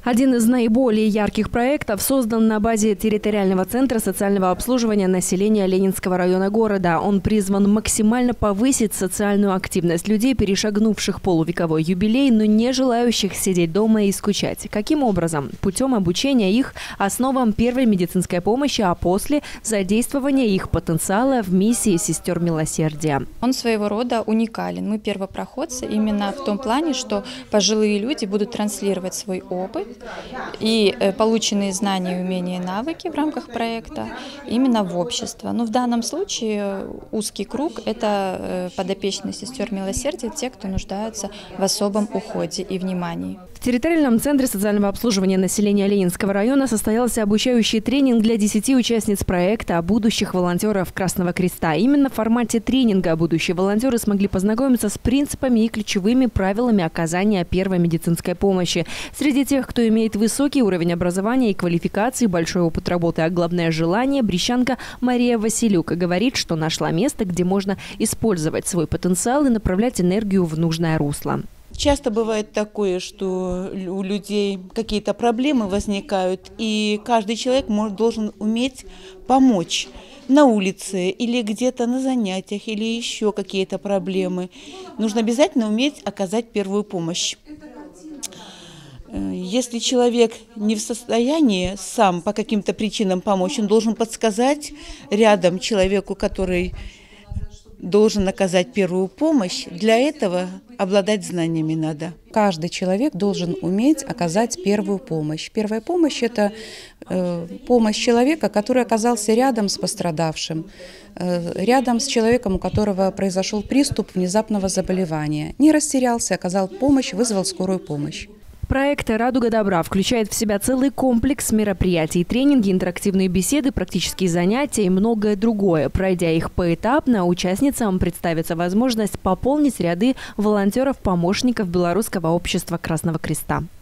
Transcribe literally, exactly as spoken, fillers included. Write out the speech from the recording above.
Один из наиболее ярких проектов создан на базе территориального центра социального обслуживания населения Ленинского района города. Он призван максимально повысить социальную активность людей, перешагнувших полувековой юбилей, но не желающих сидеть дома и скучать. Каким образом? Путем обучения их основам первой медицинской помощи, а после задействования их потенциала в миссии сестер милосердия. Он своего рода уникален. Мы первопроходцы именно в том плане, что пожилые люди будут транслировать свой опыт и полученные знания, умения и навыки в рамках проекта именно в общество. Но в данном случае узкий круг – это подопечные сестер милосердия, те, кто нуждаются в особом уходе и внимании. В территориальном центре социального обслуживания населения Ленинского района состоялся обучающий тренинг для десяти участниц проекта будущих волонтеров Красного Креста. Именно в формате тренинга будущие волонтеры смогли познакомиться с принципами и ключевыми правилами оказания первой медицинской помощи. Среди тех, кто имеет высокий уровень образования и квалификации, большой опыт работы, а главное желание, брещанка Мария Василюк говорит, что нашла место, где можно использовать свой потенциал и направлять энергию в нужное русло. Часто бывает такое, что у людей какие-то проблемы возникают, и каждый человек может, должен уметь помочь на улице или где-то на занятиях, или еще какие-то проблемы. Нужно обязательно уметь оказать первую помощь. Если человек не в состоянии сам по каким-то причинам помочь, он должен подсказать рядом человеку, который должен оказать первую помощь. Для этого обладать знаниями надо. Каждый человек должен уметь оказать первую помощь. Первая помощь – это э, помощь человека, который оказался рядом с пострадавшим, э, рядом с человеком, у которого произошел приступ внезапного заболевания. Не растерялся, оказал помощь, вызвал скорую помощь. Проект «Радуга добра» включает в себя целый комплекс мероприятий, тренинги, интерактивные беседы, практические занятия и многое другое. Пройдя их поэтапно, участницам представится возможность пополнить ряды волонтеров-помощников Белорусского общества Красного Креста.